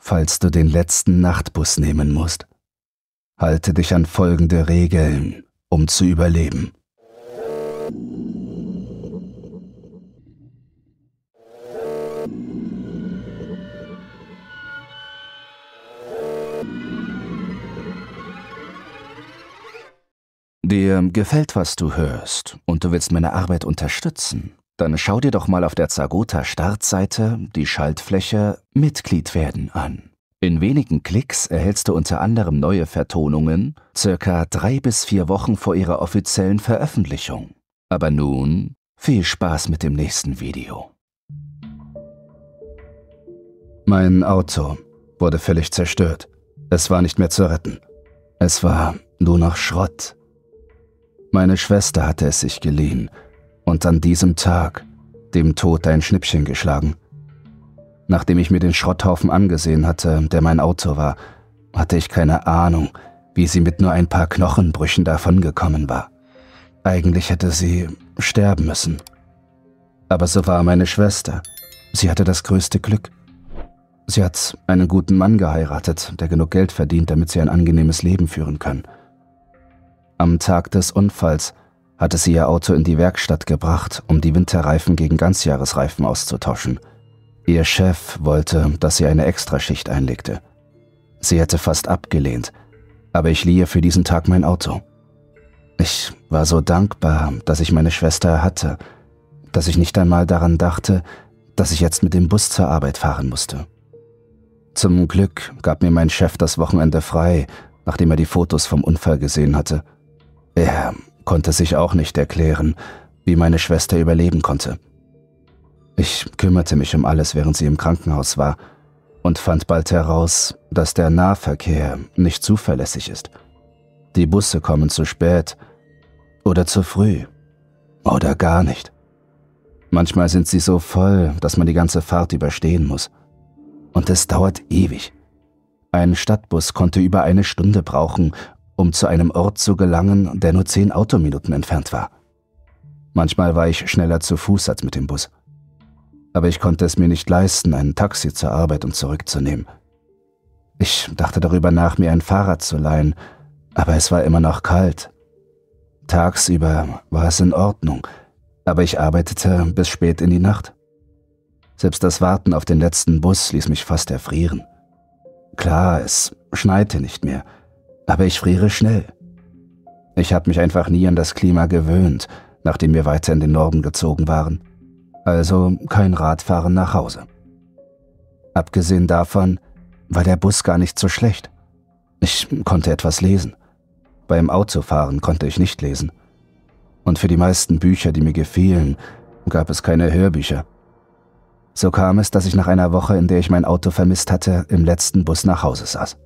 falls du den letzten Nachtbus nehmen musst. Halte dich an folgende Regeln, um zu überleben. Dir gefällt, was du hörst, und du willst meine Arbeit unterstützen, dann schau dir doch mal auf der Zagota-Startseite die Schaltfläche Mitglied werden an. In wenigen Klicks erhältst du unter anderem neue Vertonungen, circa 3 bis 4 Wochen vor ihrer offiziellen Veröffentlichung. Aber nun, viel Spaß mit dem nächsten Video. Mein Auto wurde völlig zerstört. Es war nicht mehr zu retten. Es war nur noch Schrott. Meine Schwester hatte es sich geliehen und an diesem Tag dem Tod ein Schnippchen geschlagen. Nachdem ich mir den Schrotthaufen angesehen hatte, der mein Auto war, hatte ich keine Ahnung, wie sie mit nur ein paar Knochenbrüchen davongekommen war. Eigentlich hätte sie sterben müssen. Aber so war meine Schwester. Sie hatte das größte Glück. Sie hat einen guten Mann geheiratet, der genug Geld verdient, damit sie ein angenehmes Leben führen kann. Am Tag des Unfalls hatte sie ihr Auto in die Werkstatt gebracht, um die Winterreifen gegen Ganzjahresreifen auszutauschen. Ihr Chef wollte, dass sie eine Extraschicht einlegte. Sie hätte fast abgelehnt, aber ich lieh ihr für diesen Tag mein Auto. Ich war so dankbar, dass ich meine Schwester hatte, dass ich nicht einmal daran dachte, dass ich jetzt mit dem Bus zur Arbeit fahren musste. Zum Glück gab mir mein Chef das Wochenende frei, nachdem er die Fotos vom Unfall gesehen hatte. Er konnte sich auch nicht erklären, wie meine Schwester überleben konnte. Ich kümmerte mich um alles, während sie im Krankenhaus war, und fand bald heraus, dass der Nahverkehr nicht zuverlässig ist. Die Busse kommen zu spät oder zu früh oder gar nicht. Manchmal sind sie so voll, dass man die ganze Fahrt überstehen muss. Und es dauert ewig. Ein Stadtbus konnte über 1 Stunde brauchen, um zu einem Ort zu gelangen, der nur 10 Autominuten entfernt war. Manchmal war ich schneller zu Fuß als mit dem Bus. Aber ich konnte es mir nicht leisten, ein Taxi zur Arbeit und zurückzunehmen. Ich dachte darüber nach, mir ein Fahrrad zu leihen, aber es war immer noch kalt. Tagsüber war es in Ordnung, aber ich arbeitete bis spät in die Nacht. Selbst das Warten auf den letzten Bus ließ mich fast erfrieren. Klar, es schneite nicht mehr, aber ich friere schnell. Ich habe mich einfach nie an das Klima gewöhnt, nachdem wir weiter in den Norden gezogen waren. Also kein Radfahren nach Hause. Abgesehen davon war der Bus gar nicht so schlecht. Ich konnte etwas lesen. Beim Autofahren konnte ich nicht lesen. Und für die meisten Bücher, die mir gefielen, gab es keine Hörbücher. So kam es, dass ich nach einer Woche, in der ich mein Auto vermisst hatte, im letzten Bus nach Hause saß.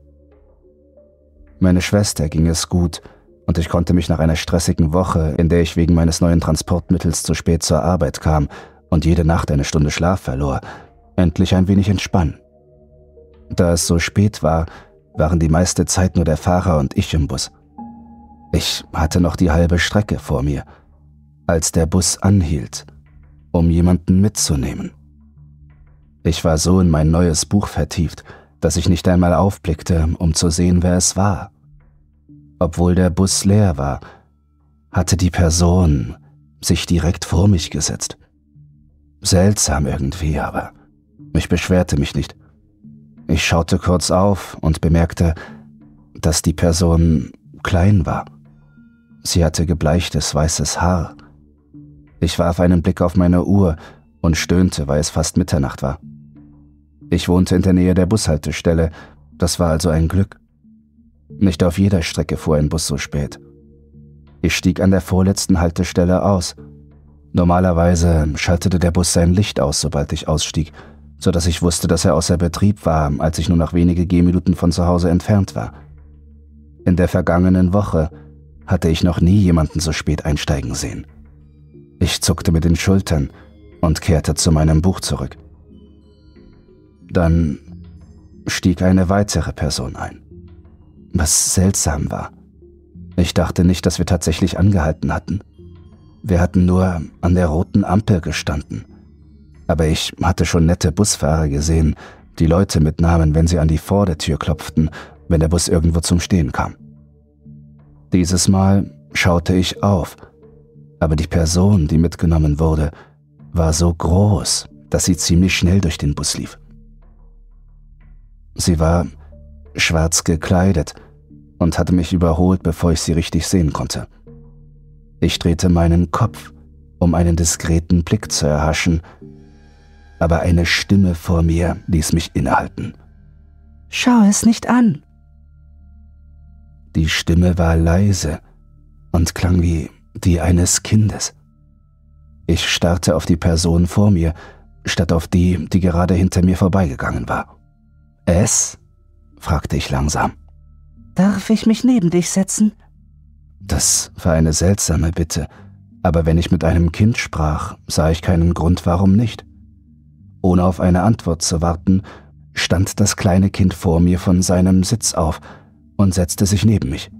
Meine Schwester ging es gut und ich konnte mich nach einer stressigen Woche, in der ich wegen meines neuen Transportmittels zu spät zur Arbeit kam und jede Nacht 1 Stunde Schlaf verlor, endlich ein wenig entspannen. Da es so spät war, waren die meiste Zeit nur der Fahrer und ich im Bus. Ich hatte noch die halbe Strecke vor mir, als der Bus anhielt, um jemanden mitzunehmen. Ich war so in mein neues Buch vertieft, dass ich nicht einmal aufblickte, um zu sehen, wer es war. Obwohl der Bus leer war, hatte die Person sich direkt vor mich gesetzt. Seltsam irgendwie, aber ich beschwerte mich nicht. Ich schaute kurz auf und bemerkte, dass die Person klein war. Sie hatte gebleichtes weißes Haar. Ich warf einen Blick auf meine Uhr und stöhnte, weil es fast Mitternacht war. Ich wohnte in der Nähe der Bushaltestelle, das war also ein Glück. Nicht auf jeder Strecke fuhr ein Bus so spät. Ich stieg an der vorletzten Haltestelle aus. Normalerweise schaltete der Bus sein Licht aus, sobald ich ausstieg, sodass ich wusste, dass er außer Betrieb war, als ich nur noch wenige Gehminuten von zu Hause entfernt war. In der vergangenen Woche hatte ich noch nie jemanden so spät einsteigen sehen. Ich zuckte mit den Schultern und kehrte zu meinem Buch zurück. Dann stieg eine weitere Person ein, was seltsam war. Ich dachte nicht, dass wir tatsächlich angehalten hatten. Wir hatten nur an der roten Ampel gestanden. Aber ich hatte schon nette Busfahrer gesehen, die Leute mitnahmen, wenn sie an die Vordertür klopften, wenn der Bus irgendwo zum Stehen kam. Dieses Mal schaute ich auf, aber die Person, die mitgenommen wurde, war so groß, dass sie ziemlich schnell durch den Bus lief. Sie war schwarz gekleidet und hatte mich überholt, bevor ich sie richtig sehen konnte. Ich drehte meinen Kopf, um einen diskreten Blick zu erhaschen, aber eine Stimme vor mir ließ mich innehalten. »Schau es nicht an!« Die Stimme war leise und klang wie die eines Kindes. Ich starrte auf die Person vor mir, statt auf die, die gerade hinter mir vorbeigegangen war. »Es?« fragte ich langsam. »Darf ich mich neben dich setzen?« Das war eine seltsame Bitte, aber wenn ich mit einem Kind sprach, sah ich keinen Grund, warum nicht. Ohne auf eine Antwort zu warten, stand das kleine Kind vor mir von seinem Sitz auf und setzte sich neben mich.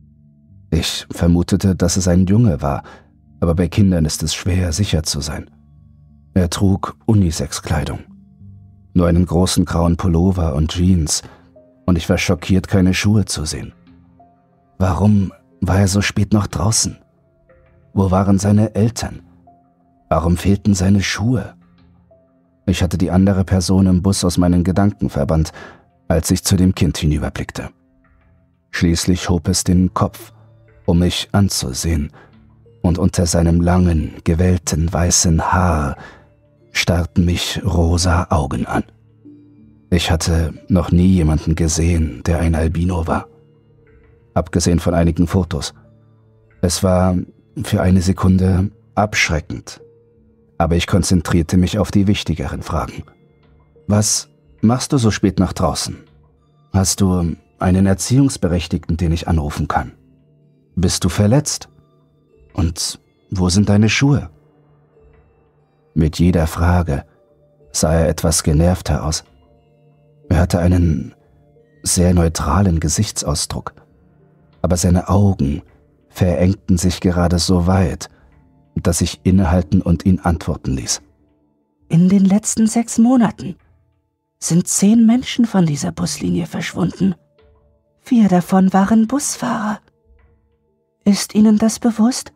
Ich vermutete, dass es ein Junge war, aber bei Kindern ist es schwer, sicher zu sein. Er trug Unisex-Kleidung. Nur einen großen grauen Pullover und Jeans, und ich war schockiert, keine Schuhe zu sehen. Warum war er so spät noch draußen? Wo waren seine Eltern? Warum fehlten seine Schuhe? Ich hatte die andere Person im Bus aus meinen Gedanken verbannt, als ich zu dem Kind hinüberblickte. Schließlich hob es den Kopf, um mich anzusehen, und unter seinem langen, gewellten weißen Haar starrten mich rosa Augen an. Ich hatte noch nie jemanden gesehen, der ein Albino war. Abgesehen von einigen Fotos. Es war für eine Sekunde abschreckend, aber ich konzentrierte mich auf die wichtigeren Fragen. Was machst du so spät nach draußen? Hast du einen Erziehungsberechtigten, den ich anrufen kann? Bist du verletzt? Und wo sind deine Schuhe? Mit jeder Frage sah er etwas genervter aus. Er hatte einen sehr neutralen Gesichtsausdruck, aber seine Augen verengten sich gerade so weit, dass ich innehalten und ihn antworten ließ. »In den letzten 6 Monaten sind 10 Menschen von dieser Buslinie verschwunden. 4 davon waren Busfahrer. Ist Ihnen das bewusst?«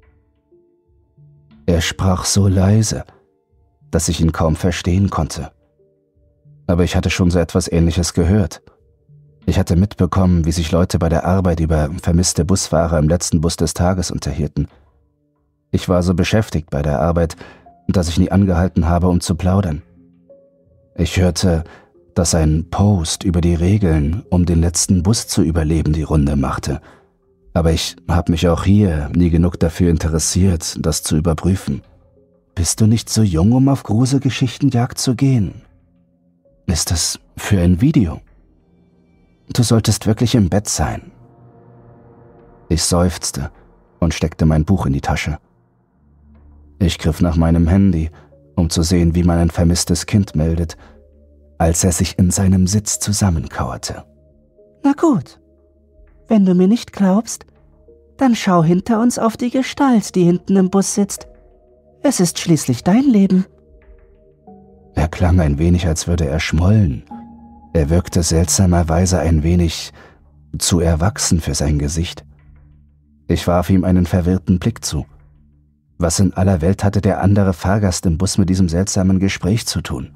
Er sprach so leise, dass ich ihn kaum verstehen konnte. Aber ich hatte schon so etwas Ähnliches gehört. Ich hatte mitbekommen, wie sich Leute bei der Arbeit über vermisste Busfahrer im letzten Bus des Tages unterhielten. Ich war so beschäftigt bei der Arbeit, dass ich nie angehalten habe, um zu plaudern. Ich hörte, dass ein Post über die Regeln, um den letzten Bus zu überleben, die Runde machte. Aber ich habe mich auch hier nie genug dafür interessiert, das zu überprüfen. Bist du nicht so jung, um auf Gruselgeschichtenjagd zu gehen? Ist das für ein Video? Du solltest wirklich im Bett sein. Ich seufzte und steckte mein Buch in die Tasche. Ich griff nach meinem Handy, um zu sehen, wie man ein vermisstes Kind meldet, als er sich in seinem Sitz zusammenkauerte. »Na gut, wenn du mir nicht glaubst, dann schau hinter uns auf die Gestalt, die hinten im Bus sitzt. Es ist schließlich dein Leben.« Er klang ein wenig, als würde er schmollen. Er wirkte seltsamerweise ein wenig zu erwachsen für sein Gesicht. Ich warf ihm einen verwirrten Blick zu. Was in aller Welt hatte der andere Fahrgast im Bus mit diesem seltsamen Gespräch zu tun?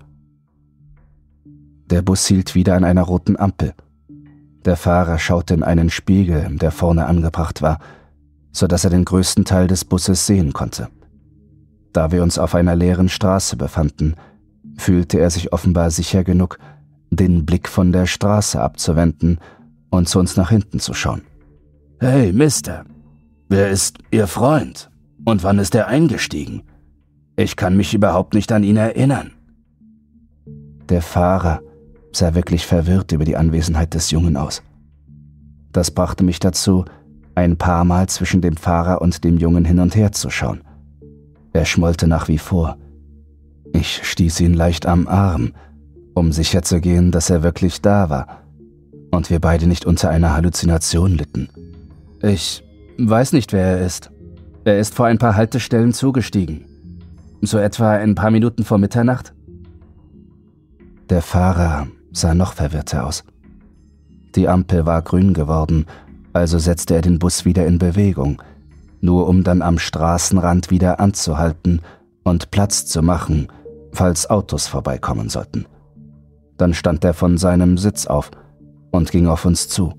Der Bus hielt wieder an einer roten Ampel. Der Fahrer schaute in einen Spiegel, der vorne angebracht war, sodass er den größten Teil des Busses sehen konnte. Da wir uns auf einer leeren Straße befanden, fühlte er sich offenbar sicher genug, den Blick von der Straße abzuwenden und zu uns nach hinten zu schauen. »Hey, Mister, wer ist Ihr Freund? Und wann ist er eingestiegen? Ich kann mich überhaupt nicht an ihn erinnern.« Der Fahrer sah wirklich verwirrt über die Anwesenheit des Jungen aus. Das brachte mich dazu, ein paar Mal zwischen dem Fahrer und dem Jungen hin und her zu schauen. Er schmollte nach wie vor. Ich stieß ihn leicht am Arm, um sicherzugehen, dass er wirklich da war und wir beide nicht unter einer Halluzination litten. »Ich weiß nicht, wer er ist. Er ist vor ein paar Haltestellen zugestiegen. So etwa ein paar Minuten vor Mitternacht.« Der Fahrer sah noch verwirrter aus. Die Ampel war grün geworden, also setzte er den Bus wieder in Bewegung, nur um dann am Straßenrand wieder anzuhalten und Platz zu machen, falls Autos vorbeikommen sollten. Dann stand er von seinem Sitz auf und ging auf uns zu.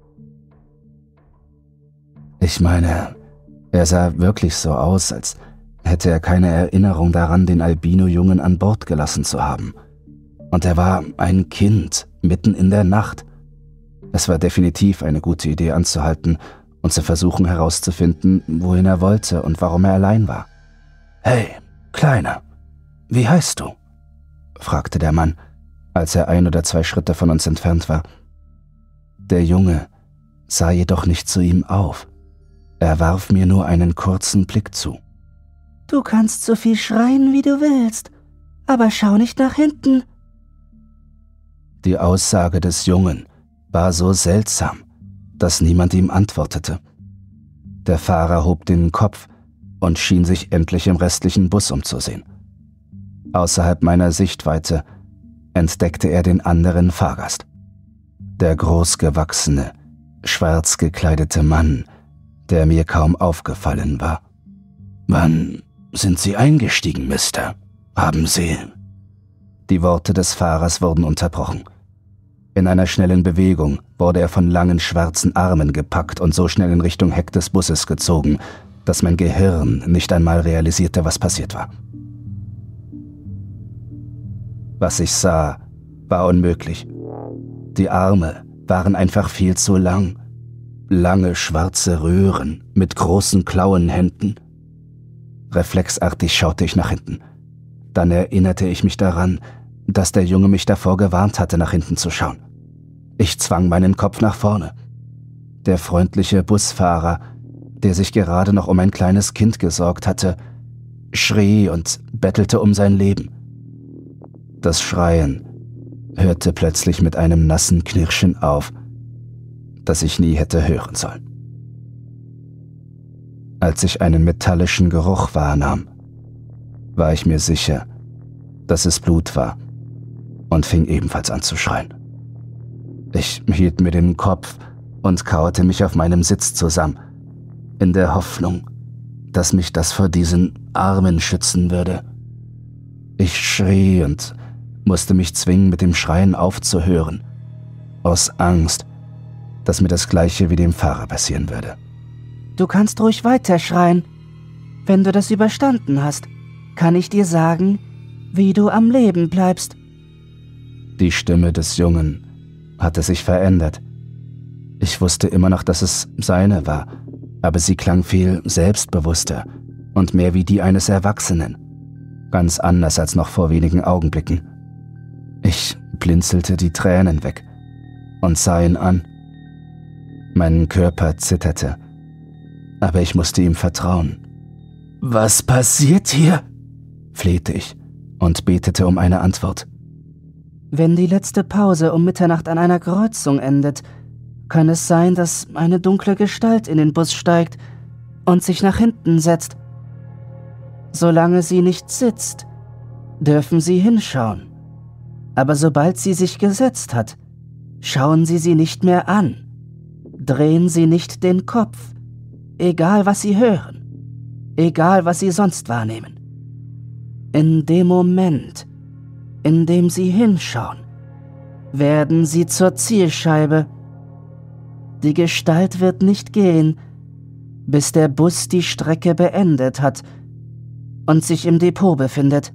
Ich meine, er sah wirklich so aus, als hätte er keine Erinnerung daran, den Albino-Jungen an Bord gelassen zu haben. Und er war ein Kind, mitten in der Nacht. Es war definitiv eine gute Idee anzuhalten und zu versuchen herauszufinden, wohin er wollte und warum er allein war. »Hey, Kleiner, wie heißt du?« fragte der Mann, als er 1 oder 2 Schritte von uns entfernt war. Der Junge sah jedoch nicht zu ihm auf. Er warf mir nur einen kurzen Blick zu. »Du kannst so viel schreien, wie du willst, aber schau nicht nach hinten.« Die Aussage des Jungen war so seltsam, dass niemand ihm antwortete. Der Fahrer hob den Kopf und schien sich endlich im restlichen Bus umzusehen. Außerhalb meiner Sichtweite entdeckte er den anderen Fahrgast. Der großgewachsene, schwarz gekleidete Mann, der mir kaum aufgefallen war. »Wann sind Sie eingestiegen, Mister? Haben Sie?« Die Worte des Fahrers wurden unterbrochen. In einer schnellen Bewegung wurde er von langen schwarzen Armen gepackt und so schnell in Richtung Heck des Busses gezogen, dass mein Gehirn nicht einmal realisierte, was passiert war. Was ich sah, war unmöglich. Die Arme waren einfach viel zu lang. Lange schwarze Röhren mit großen Klauenhänden. Reflexartig schaute ich nach hinten. Dann erinnerte ich mich daran, dass der Junge mich davor gewarnt hatte, nach hinten zu schauen. Ich zwang meinen Kopf nach vorne. Der freundliche Busfahrer, der sich gerade noch um ein kleines Kind gesorgt hatte, schrie und bettelte um sein Leben. Das Schreien hörte plötzlich mit einem nassen Knirschen auf, das ich nie hätte hören sollen. Als ich einen metallischen Geruch wahrnahm, war ich mir sicher, dass es Blut war und fing ebenfalls an zu schreien. Ich hielt mir den Kopf und kauerte mich auf meinem Sitz zusammen, in der Hoffnung, dass mich das vor diesen Armen schützen würde. Ich schrie und musste mich zwingen, mit dem Schreien aufzuhören, aus Angst, dass mir das Gleiche wie dem Fahrer passieren würde. »Du kannst ruhig weiter schreien. Wenn du das überstanden hast, kann ich dir sagen, wie du am Leben bleibst.« Die Stimme des Jungen hatte sich verändert. Ich wusste immer noch, dass es seine war, aber sie klang viel selbstbewusster und mehr wie die eines Erwachsenen. Ganz anders als noch vor wenigen Augenblicken. Ich blinzelte die Tränen weg und sah ihn an. Mein Körper zitterte, aber ich musste ihm vertrauen. »Was passiert hier?« flehte ich und betete um eine Antwort. »Wenn die letzte Pause um Mitternacht an einer Kreuzung endet, kann es sein, dass eine dunkle Gestalt in den Bus steigt und sich nach hinten setzt. Solange sie nicht sitzt, dürfen Sie hinschauen. Aber sobald sie sich gesetzt hat, schauen Sie sie nicht mehr an. Drehen Sie nicht den Kopf, egal was Sie hören, egal was Sie sonst wahrnehmen. In dem Moment, in dem Sie hinschauen, werden Sie zur Zielscheibe. Die Gestalt wird nicht gehen, bis der Bus die Strecke beendet hat und sich im Depot befindet.«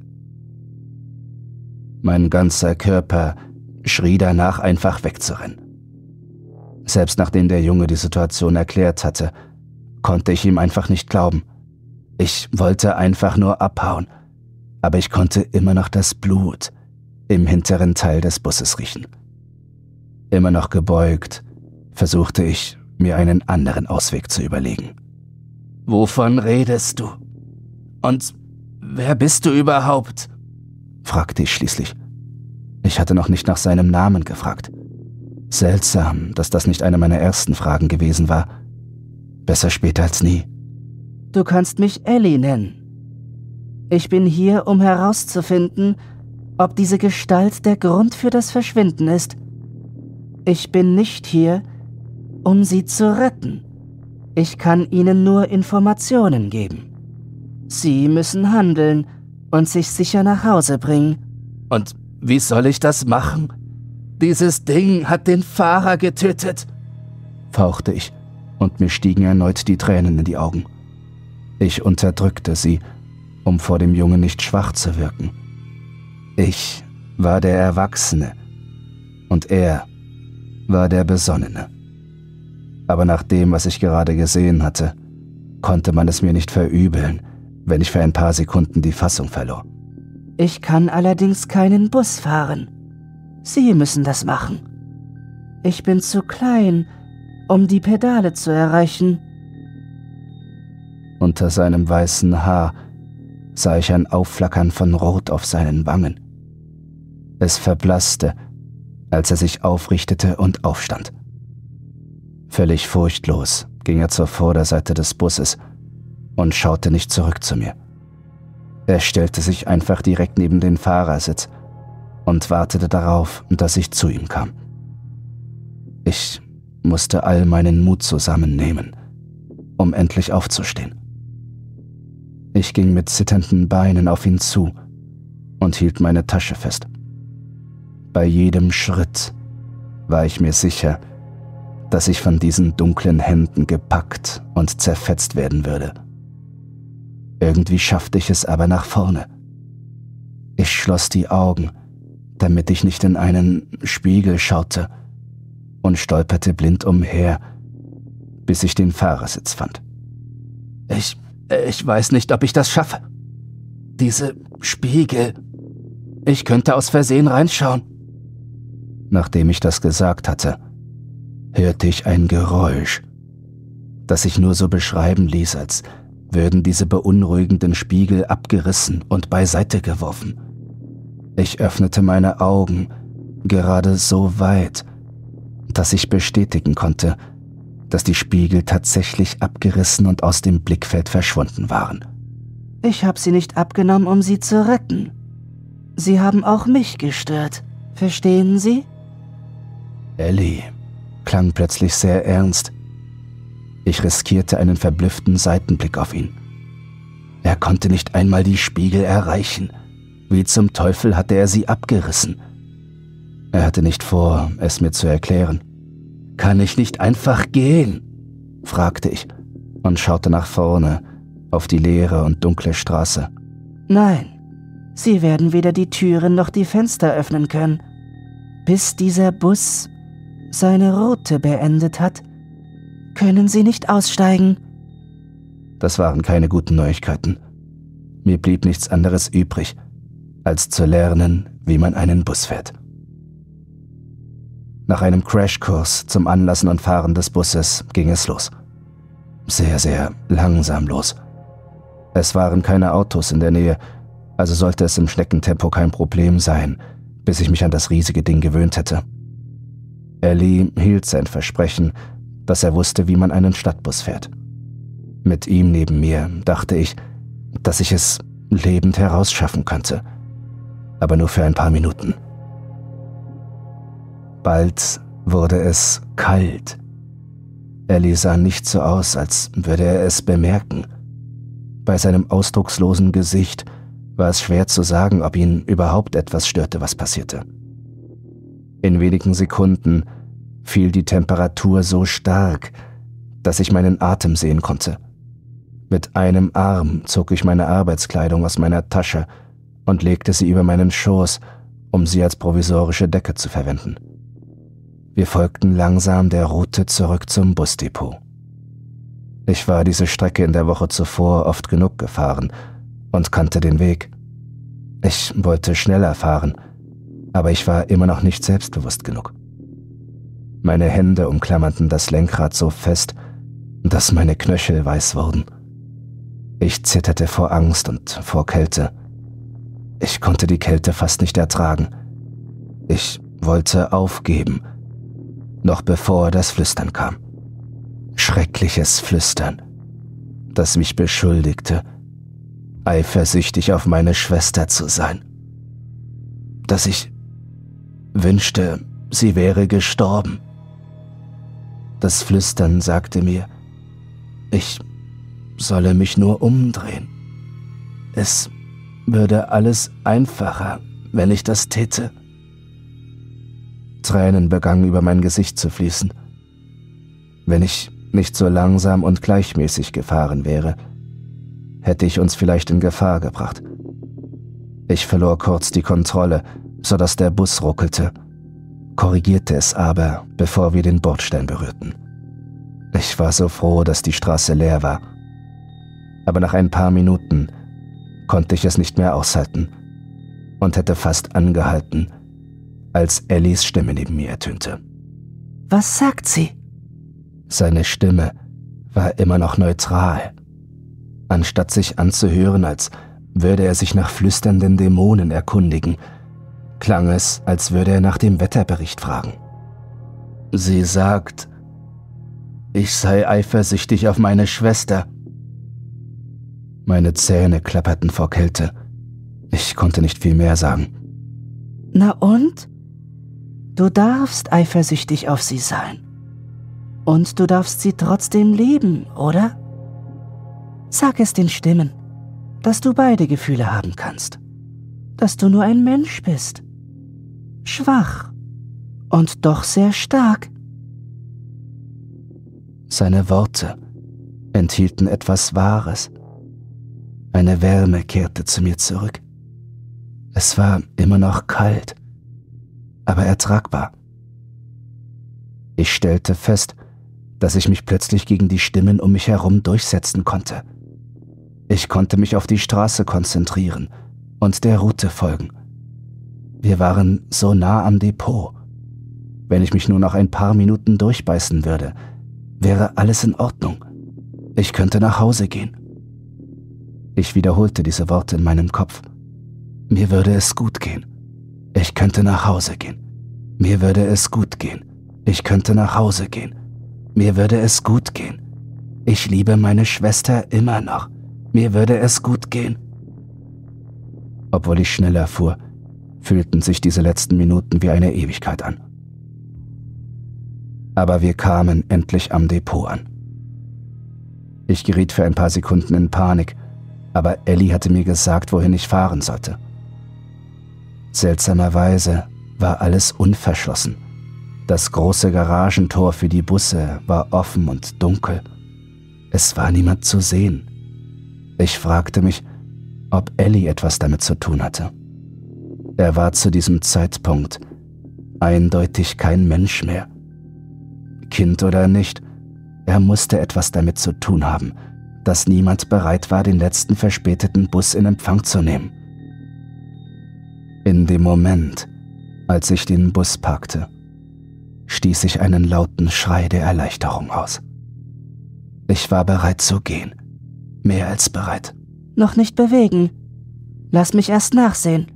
Mein ganzer Körper schrie danach, einfach wegzurennen. Selbst nachdem der Junge die Situation erklärt hatte, konnte ich ihm einfach nicht glauben. Ich wollte einfach nur abhauen, aber ich konnte immer noch das Blut im hinteren Teil des Busses riechen. Immer noch gebeugt, versuchte ich, mir einen anderen Ausweg zu überlegen. »Wovon redest du? Und wer bist du überhaupt?« fragte ich schließlich. Ich hatte noch nicht nach seinem Namen gefragt. Seltsam, dass das nicht eine meiner ersten Fragen gewesen war. Besser später als nie. »Du kannst mich Ellie nennen. Ich bin hier, um herauszufinden, ob diese Gestalt der Grund für das Verschwinden ist. Ich bin nicht hier, um Sie zu retten. Ich kann Ihnen nur Informationen geben. Sie müssen handeln und sich sicher nach Hause bringen. Und wie soll ich das machen? Dieses Ding hat den Fahrer getötet, fauchte ich, und mir stiegen erneut die Tränen in die Augen. Ich unterdrückte sie, um vor dem Jungen nicht schwach zu wirken. Ich war der Erwachsene und er war der Besonnene. Aber nach dem, was ich gerade gesehen hatte, konnte man es mir nicht verübeln, wenn ich für ein paar Sekunden die Fassung verlor. Ich kann allerdings keinen Bus fahren. Sie müssen das machen. Ich bin zu klein, um die Pedale zu erreichen. Unter seinem weißen Haar sah ich ein Aufflackern von Rot auf seinen Wangen. Es verblasste, als er sich aufrichtete und aufstand. Völlig furchtlos ging er zur Vorderseite des Busses und schaute nicht zurück zu mir. Er stellte sich einfach direkt neben den Fahrersitz und wartete darauf, dass ich zu ihm kam. Ich musste all meinen Mut zusammennehmen, um endlich aufzustehen. Ich ging mit zitternden Beinen auf ihn zu und hielt meine Tasche fest. Bei jedem Schritt war ich mir sicher, dass ich von diesen dunklen Händen gepackt und zerfetzt werden würde. Irgendwie schaffte ich es aber nach vorne. Ich schloss die Augen, damit ich nicht in einen Spiegel schaute, und stolperte blind umher, bis ich den Fahrersitz fand. Ich weiß nicht, ob ich das schaffe. Diese Spiegel. Ich könnte aus Versehen reinschauen. Nachdem ich das gesagt hatte, hörte ich ein Geräusch, das sich nur so beschreiben ließ, als würden diese beunruhigenden Spiegel abgerissen und beiseite geworfen. Ich öffnete meine Augen gerade so weit, dass ich bestätigen konnte, dass die Spiegel tatsächlich abgerissen und aus dem Blickfeld verschwunden waren. Ich habe sie nicht abgenommen, um Sie zu retten. Sie haben auch mich gestört. Verstehen Sie? Ellie klang plötzlich sehr ernst. Ich riskierte einen verblüfften Seitenblick auf ihn. Er konnte nicht einmal die Spiegel erreichen. Wie zum Teufel hatte er sie abgerissen? Er hatte nicht vor, es mir zu erklären. »Kann ich nicht einfach gehen?« fragte ich und schaute nach vorne auf die leere und dunkle Straße. Nein, Sie werden weder die Türen noch die Fenster öffnen können. Bis dieser Bus seine Route beendet hat, können Sie nicht aussteigen. Das waren keine guten Neuigkeiten. Mir blieb nichts anderes übrig, als zu lernen, wie man einen Bus fährt. Nach einem Crashkurs zum Anlassen und Fahren des Busses ging es los. Sehr, sehr langsam los. Es waren keine Autos in der Nähe, also sollte es im Schneckentempo kein Problem sein, bis ich mich an das riesige Ding gewöhnt hätte. Ellie hielt sein Versprechen, dass er wusste, wie man einen Stadtbus fährt. Mit ihm neben mir dachte ich, dass ich es lebend herausschaffen könnte. Aber nur für ein paar Minuten. Bald wurde es kalt. Ellie sah nicht so aus, als würde er es bemerken. Bei seinem ausdruckslosen Gesicht war es schwer zu sagen, ob ihn überhaupt etwas störte, was passierte. In wenigen Sekunden fiel die Temperatur so stark, dass ich meinen Atem sehen konnte. Mit einem Arm zog ich meine Arbeitskleidung aus meiner Tasche und legte sie über meinen Schoß, um sie als provisorische Decke zu verwenden. Wir folgten langsam der Route zurück zum Busdepot. Ich war diese Strecke in der Woche zuvor oft genug gefahren und kannte den Weg. Ich wollte schneller fahren, aber ich war immer noch nicht selbstbewusst genug. Meine Hände umklammerten das Lenkrad so fest, dass meine Knöchel weiß wurden. Ich zitterte vor Angst und vor Kälte. Ich konnte die Kälte fast nicht ertragen. Ich wollte aufgeben, noch bevor das Flüstern kam. Schreckliches Flüstern, das mich beschuldigte, eifersüchtig auf meine Schwester zu sein. dass ich wünschte, sie wäre gestorben. Das Flüstern sagte mir, ich solle mich nur umdrehen. Es würde alles einfacher, wenn ich das täte. Tränen begannen über mein Gesicht zu fließen. Wenn ich nicht so langsam und gleichmäßig gefahren wäre, hätte ich uns vielleicht in Gefahr gebracht. Ich verlor kurz die Kontrolle, sodass der Bus ruckelte, korrigierte es aber, bevor wir den Bordstein berührten. Ich war so froh, dass die Straße leer war. Aber nach ein paar Minuten konnte ich es nicht mehr aushalten und hätte fast angehalten, als Ellies Stimme neben mir ertönte. Was sagt sie? Seine Stimme war immer noch neutral. Anstatt sich anzuhören, als würde er sich nach flüsternden Dämonen erkundigen, klang es, als würde er nach dem Wetterbericht fragen. Sie sagt, ich sei eifersüchtig auf meine Schwester. Meine Zähne klapperten vor Kälte. Ich konnte nicht viel mehr sagen. Na und? Du darfst eifersüchtig auf sie sein. Und du darfst sie trotzdem lieben, oder? Sag es den Stimmen, dass du beide Gefühle haben kannst. Dass du nur ein Mensch bist. Schwach und doch sehr stark. Seine Worte enthielten etwas Wahres. Eine Wärme kehrte zu mir zurück. Es war immer noch kalt, aber ertragbar. Ich stellte fest, dass ich mich plötzlich gegen die Stimmen um mich herum durchsetzen konnte. Ich konnte mich auf die Straße konzentrieren und der Route folgen. Wir waren so nah am Depot. Wenn ich mich nur noch ein paar Minuten durchbeißen würde, wäre alles in Ordnung. Ich könnte nach Hause gehen. Ich wiederholte diese Worte in meinem Kopf. Mir würde es gut gehen. Ich könnte nach Hause gehen. Mir würde es gut gehen. Ich könnte nach Hause gehen. Mir würde es gut gehen. Ich liebe meine Schwester immer noch. Mir würde es gut gehen. Obwohl ich schneller fuhr, fühlten sich diese letzten Minuten wie eine Ewigkeit an. Aber wir kamen endlich am Depot an. Ich geriet für ein paar Sekunden in Panik, aber Ellie hatte mir gesagt, wohin ich fahren sollte. Seltsamerweise war alles unverschlossen. Das große Garagentor für die Busse war offen und dunkel. Es war niemand zu sehen. Ich fragte mich, ob Ellie etwas damit zu tun hatte. Er war zu diesem Zeitpunkt eindeutig kein Mensch mehr. Kind oder nicht, er musste etwas damit zu tun haben, dass niemand bereit war, den letzten verspäteten Bus in Empfang zu nehmen. In dem Moment, als ich den Bus parkte, stieß ich einen lauten Schrei der Erleichterung aus. Ich war bereit zu gehen, mehr als bereit. Noch nicht bewegen. Lass mich erst nachsehen.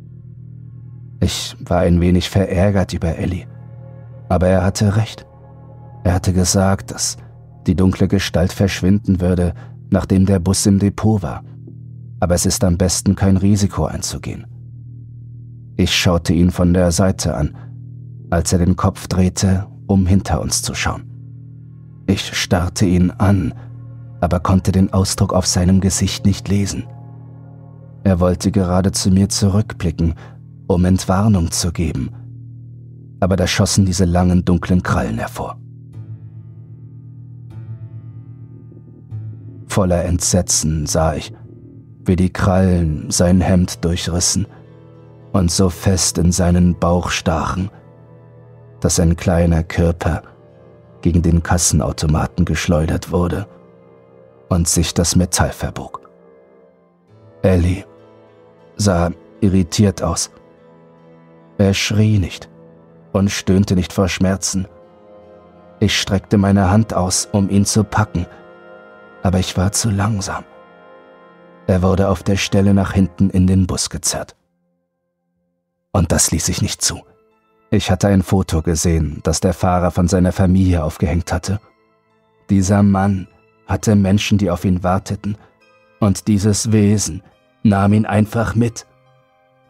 Ich war ein wenig verärgert über Ellie, aber er hatte recht. Er hatte gesagt, dass die dunkle Gestalt verschwinden würde, nachdem der Bus im Depot war. Aber es ist am besten, kein Risiko einzugehen. Ich schaute ihn von der Seite an, als er den Kopf drehte, um hinter uns zu schauen. Ich starrte ihn an, aber konnte den Ausdruck auf seinem Gesicht nicht lesen. Er wollte gerade zu mir zurückblicken, um Entwarnung zu geben, aber da schossen diese langen, dunklen Krallen hervor. Voller Entsetzen sah ich, wie die Krallen sein Hemd durchrissen und so fest in seinen Bauch stachen, dass ein kleiner Körper gegen den Kassenautomaten geschleudert wurde und sich das Metall verbog. Ellie sah irritiert aus. Er schrie nicht und stöhnte nicht vor Schmerzen. Ich streckte meine Hand aus, um ihn zu packen, aber ich war zu langsam. Er wurde auf der Stelle nach hinten in den Bus gezerrt. Und das ließ ich nicht zu. Ich hatte ein Foto gesehen, das der Fahrer von seiner Familie aufgehängt hatte. Dieser Mann hatte Menschen, die auf ihn warteten, und dieses Wesen nahm ihn einfach mit.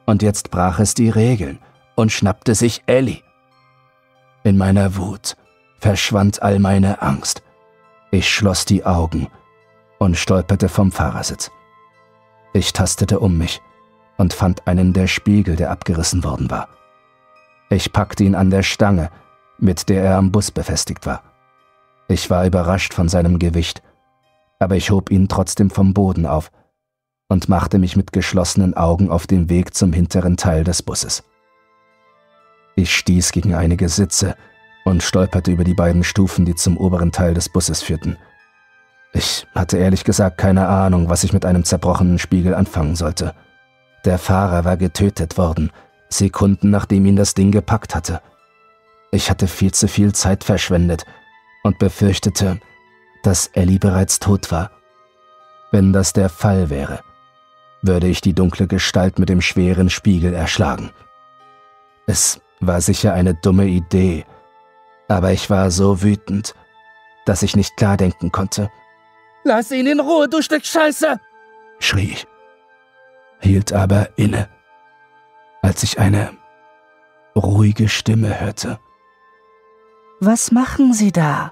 Und jetzt brach es die Regeln und schnappte sich Ellie. In meiner Wut verschwand all meine Angst. Ich schloss die Augen und stolperte vom Fahrersitz. Ich tastete um mich und fand einen der Spiegel, der abgerissen worden war. Ich packte ihn an der Stange, mit der er am Bus befestigt war. Ich war überrascht von seinem Gewicht, aber ich hob ihn trotzdem vom Boden auf und machte mich mit geschlossenen Augen auf den Weg zum hinteren Teil des Busses. Ich stieß gegen einige Sitze und stolperte über die beiden Stufen, die zum oberen Teil des Busses führten. Ich hatte ehrlich gesagt keine Ahnung, was ich mit einem zerbrochenen Spiegel anfangen sollte. Der Fahrer war getötet worden, Sekunden nachdem ihn das Ding gepackt hatte. Ich hatte viel zu viel Zeit verschwendet und befürchtete, dass Ellie bereits tot war. Wenn das der Fall wäre, würde ich die dunkle Gestalt mit dem schweren Spiegel erschlagen. Es war sicher eine dumme Idee, aber ich war so wütend, dass ich nicht klar denken konnte. »Lass ihn in Ruhe, du Stück Scheiße!« schrie ich, hielt aber inne, als ich eine ruhige Stimme hörte. »Was machen Sie da?«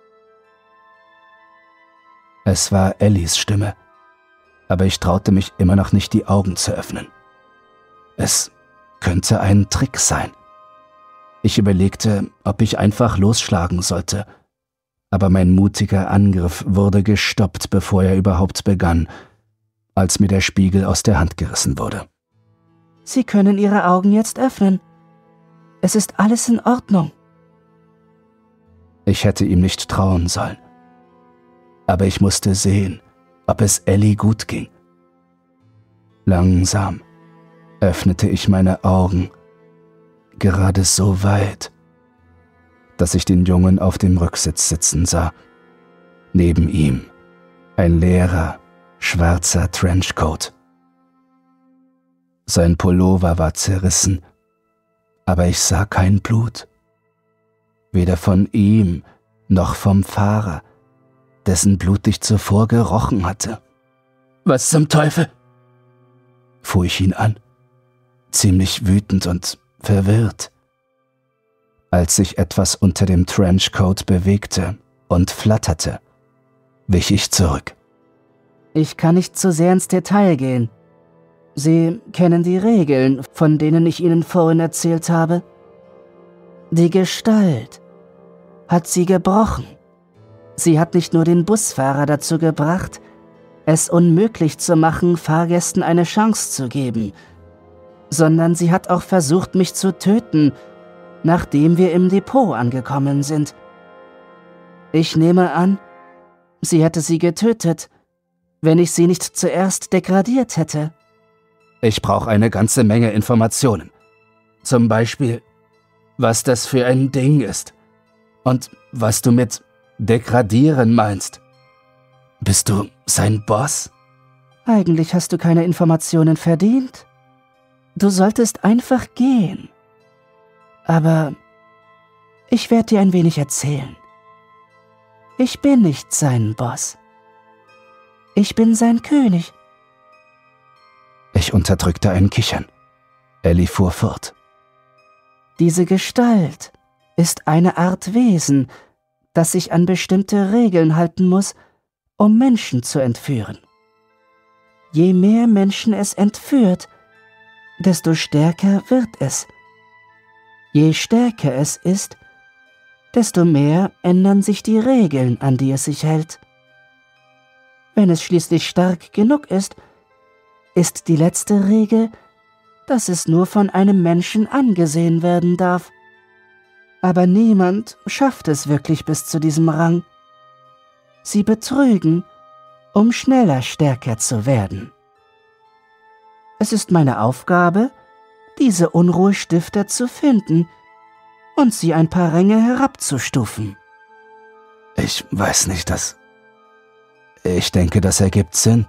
Es war Ellies Stimme, aber ich traute mich immer noch nicht, die Augen zu öffnen. Es könnte ein Trick sein. Ich überlegte, ob ich einfach losschlagen sollte, aber mein mutiger Angriff wurde gestoppt, bevor er überhaupt begann, als mir der Spiegel aus der Hand gerissen wurde. »Sie können Ihre Augen jetzt öffnen. Es ist alles in Ordnung.« Ich hätte ihm nicht trauen sollen. Aber ich musste sehen, ob es Ellie gut ging. Langsam öffnete ich meine Augen, gerade so weit, dass ich den Jungen auf dem Rücksitz sitzen sah. Neben ihm ein leerer, schwarzer Trenchcoat. Sein Pullover war zerrissen, aber ich sah kein Blut. Weder von ihm noch vom Fahrer, dessen Blut ich zuvor gerochen hatte. »Was zum Teufel?« fuhr ich ihn an, ziemlich wütend und verwirrt. Als sich etwas unter dem Trenchcoat bewegte und flatterte, wich ich zurück. »Ich kann nicht zu sehr ins Detail gehen. Sie kennen die Regeln, von denen ich Ihnen vorhin erzählt habe. Die Gestalt hat sie gebrochen. Sie hat nicht nur den Busfahrer dazu gebracht, es unmöglich zu machen, Fahrgästen eine Chance zu geben, sondern sie hat auch versucht, mich zu töten, nachdem wir im Depot angekommen sind. Ich nehme an, sie hätte sie getötet, wenn ich sie nicht zuerst degradiert hätte.« Ich brauche eine ganze Menge Informationen. Zum Beispiel, was das für ein Ding ist und was du mit degradieren meinst. Bist du sein Boss? Eigentlich hast du keine Informationen verdient. Du solltest einfach gehen. Aber ich werde dir ein wenig erzählen. Ich bin nicht sein Boss. Ich bin sein König. Ich unterdrückte ein Kichern. Ellie fuhr fort. Diese Gestalt ist eine Art Wesen, das sich an bestimmte Regeln halten muss, um Menschen zu entführen. Je mehr Menschen es entführt, desto stärker wird es. Je stärker es ist, desto mehr ändern sich die Regeln, an die es sich hält. Wenn es schließlich stark genug ist die letzte Regel, dass es nur von einem Menschen angesehen werden darf. Aber niemand schafft es wirklich bis zu diesem Rang. Sie betrügen, um schneller stärker zu werden. Es ist meine Aufgabe, diese Unruhestifter zu finden und sie ein paar Ränge herabzustufen. Ich weiß nicht, ich denke, das ergibt Sinn.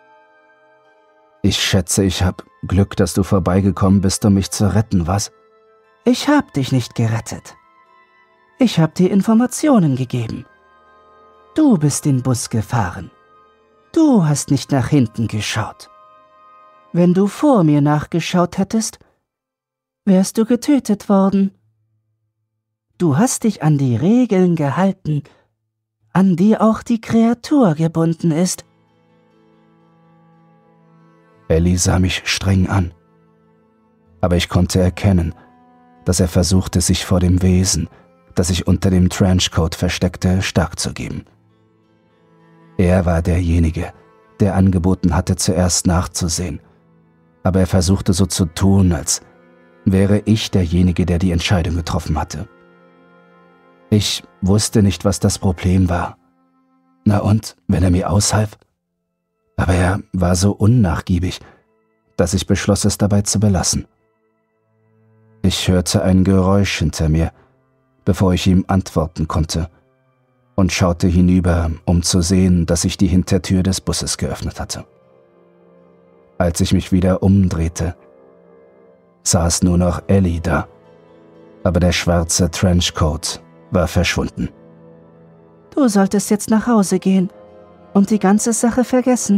Ich schätze, ich habe Glück, dass du vorbeigekommen bist, um mich zu retten, was? Ich habe dich nicht gerettet. Ich habe dir Informationen gegeben. Du bist den Bus gefahren. Du hast nicht nach hinten geschaut. Wenn du vor mir nachgeschaut hättest, wärst du getötet worden. Du hast dich an die Regeln gehalten, an die auch die Kreatur gebunden ist. Ellie sah mich streng an, aber ich konnte erkennen, dass er versuchte, sich vor dem Wesen, das sich unter dem Trenchcoat versteckte, stark zu geben. Er war derjenige, der angeboten hatte, zuerst nachzusehen, aber er versuchte so zu tun, als wäre ich derjenige, der die Entscheidung getroffen hatte. Ich wusste nicht, was das Problem war. Na und, wenn er mir aushalf? Aber er war so unnachgiebig, dass ich beschloss, es dabei zu belassen. Ich hörte ein Geräusch hinter mir, bevor ich ihm antworten konnte, und schaute hinüber, um zu sehen, dass sich die Hintertür des Busses geöffnet hatte. Als ich mich wieder umdrehte, saß nur noch Ellie da, aber der schwarze Trenchcoat war verschwunden. Du solltest jetzt nach Hause gehen und die ganze Sache vergessen.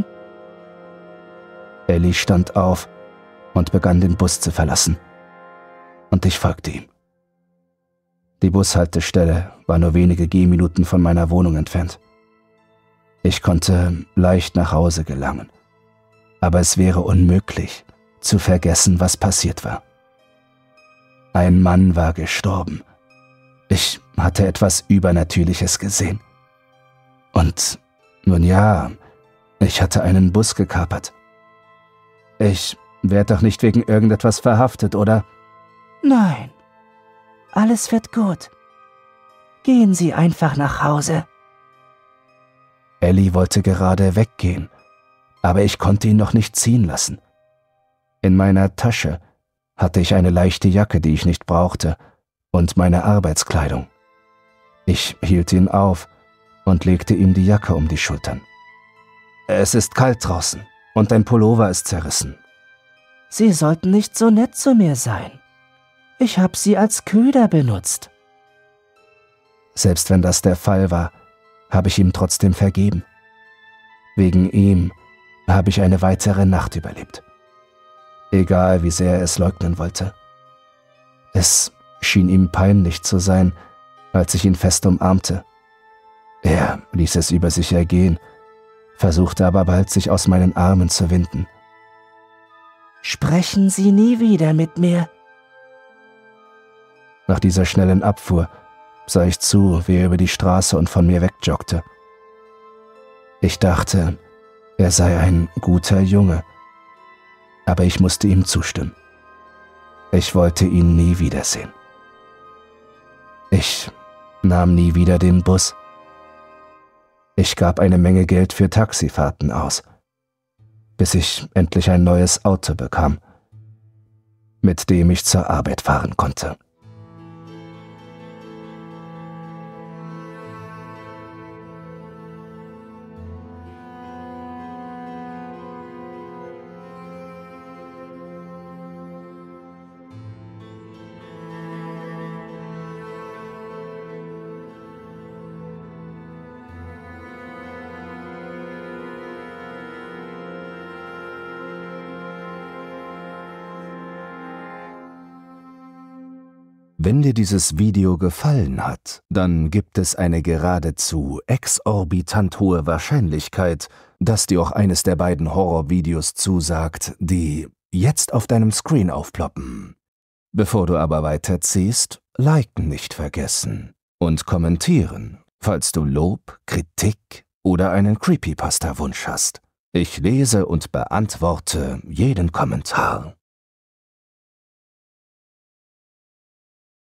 Ellie stand auf und begann den Bus zu verlassen. Und ich folgte ihm. Die Bushaltestelle war nur wenige Gehminuten von meiner Wohnung entfernt. Ich konnte leicht nach Hause gelangen, aber es wäre unmöglich, zu vergessen, was passiert war. Ein Mann war gestorben. Ich hatte etwas Übernatürliches gesehen. Und, nun ja, ich hatte einen Bus gekapert. Ich werde doch nicht wegen irgendetwas verhaftet, oder? Nein, alles wird gut. Gehen Sie einfach nach Hause. Ellie wollte gerade weggehen, aber ich konnte ihn noch nicht ziehen lassen. In meiner Tasche hatte ich eine leichte Jacke, die ich nicht brauchte, und meine Arbeitskleidung. Ich hielt ihn auf und legte ihm die Jacke um die Schultern. Es ist kalt draußen und dein Pullover ist zerrissen. Sie sollten nicht so nett zu mir sein. Ich habe Sie als Köder benutzt. Selbst wenn das der Fall war, habe ich ihm trotzdem vergeben. Wegen ihm habe ich eine weitere Nacht überlebt. Egal, wie sehr er es leugnen wollte. Es schien ihm peinlich zu sein, als ich ihn fest umarmte. Er ließ es über sich ergehen, versuchte aber bald, sich aus meinen Armen zu winden. Sprechen Sie nie wieder mit mir. Nach dieser schnellen Abfuhr sah ich zu, wie er über die Straße und von mir wegjoggte. Ich dachte, er sei ein guter Junge, aber ich musste ihm zustimmen. Ich wollte ihn nie wiedersehen. Ich nahm nie wieder den Bus. Ich gab eine Menge Geld für Taxifahrten aus, bis ich endlich ein neues Auto bekam, mit dem ich zur Arbeit fahren konnte. Wenn dir dieses Video gefallen hat, dann gibt es eine geradezu exorbitant hohe Wahrscheinlichkeit, dass dir auch eines der beiden Horrorvideos zusagt, die jetzt auf deinem Screen aufploppen. Bevor du aber weiterziehst, liken nicht vergessen und kommentieren, falls du Lob, Kritik oder einen Creepypasta-Wunsch hast. Ich lese und beantworte jeden Kommentar.